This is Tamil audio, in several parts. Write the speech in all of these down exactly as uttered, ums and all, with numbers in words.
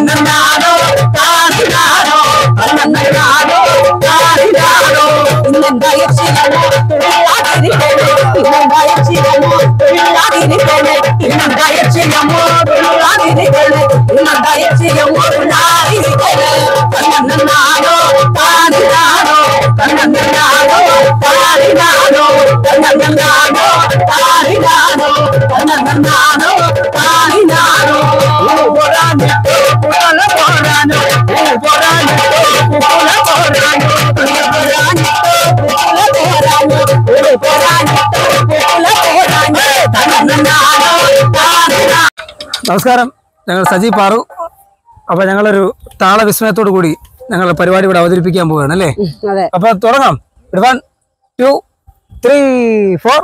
தன்னன்னானோ தானினானோ தன்னன்னானோ தானினானோ இன்னந்தாயச்சியமோ துள்ளாதிரிக்கேனே இன்னந்தாயச்சியமோ துள்ளாதிரிக்கேனே இன்னந்தாயச்சியமோ துள்ளாதிரிக்கேனே இன்னந்தாயச்சியமோ துள்ளாதிரிக்கேனே தன்னன்னானோ தானினானோ தன்னன்னானோ தானினானோ தன்னன்னானோ தானினானோ தன்னன்னானோ தானினானோ போரானோ புகழ போரானோ போரானோ புகழ போரானோ போரானோ புகழ போரானோ போரானோ புகழ போரானோ தன்னன்னானோ தாനിനാനോ. നമസ്കാരം, ഞങ്ങൾ സജി പാറു. അപ്പൊ ഞങ്ങളൊരു താളവിസ്മയത്തോടു കൂടി ഞങ്ങളുടെ പരിപാടി ഇവിടെ അവതരിപ്പിക്കാൻ പോവുകയാണ് അല്ലേ? അപ്പൊ തുടങ്ങാം. One two three four.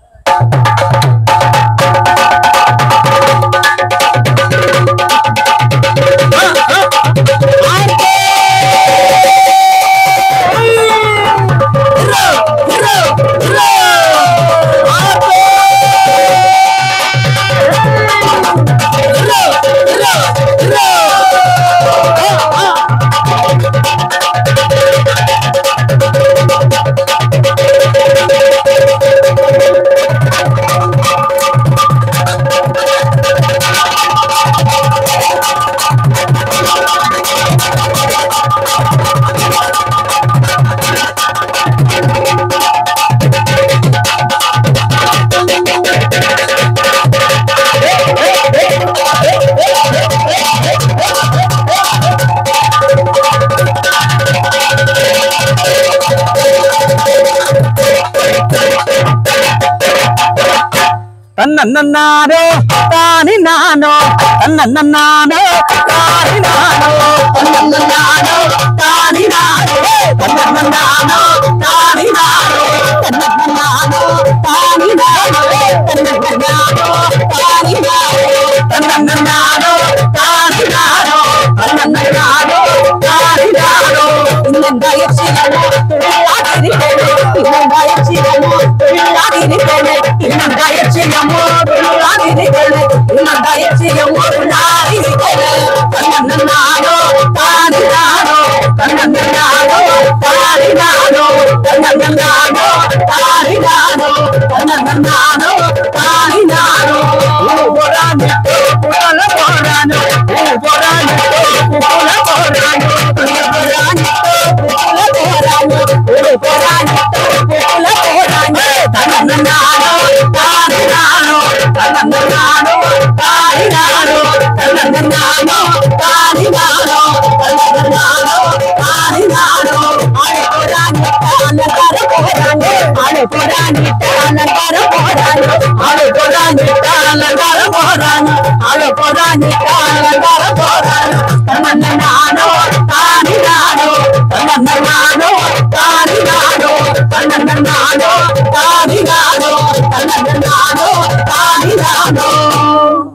തന്നന്നാനോ താനിനാനോ തന്നന്നാനോ താനിനാനോ தன்னன்னானோ தானினானோ தன்னன்னானோ தானினானோ தன்னன்னானோ தானினானோ தன்னன்னானோ தானினானோ தன்னன்னானோ தானினானோ தன்னன்னானோ தானினானோ இன்னந்தாயச்சியமோ துள்ளாதிரிக்கேனே இன்னந்தாயச்சியமோ துள்ளாதிரிக்கேனே இன்னந்தாயச்சியமோ துள்ளாதிரிக்கேனே இன்னந்தாயச்சியமோ துள்ளாதிரிக்கேனே தன்னன்னானோ தானினானோ தன்னன்னானோ தானினானோ தன்னன்னானோ தானினானோ தன்னன்னானோ தானினானோ போரானோ புகழ போரானோ போரானோ புகழ போரானோ போரானோ புகழ போரானோ போரானோ புகழ போரானோ தன்னன்னானோ தானினானோ தன்னன்னானோ தானினானோ தன்னன்னானோ தானினானோ தன்னன்னானோ தானினானோ ஆளே போரானோ தானகர போரானோ ஆளே போரானோ தானகர போரானோ ஆளே போரானோ தானகர போரானோ ஆளே போரானோ தானகர போரானோ தன்னன்னானோ தானினானோ தன்னன்னானோ தானினானோ தன்னன்னானோ தானினானோ தன்னன்னானோ தானினானோ.